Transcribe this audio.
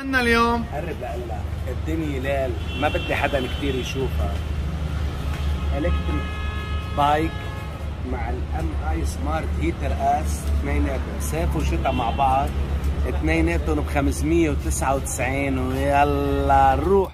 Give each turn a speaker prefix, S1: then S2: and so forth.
S1: عنا اليوم؟
S2: قرب لقلك الدنيا ليل ما بدي حدا كتير يشوفها. الكتريك بايك مع الام اي سمارت هيتر اس، اثنيناتهم صيف وشتاء مع بعض، اثنيناتهم ب 599. ويلا نروح.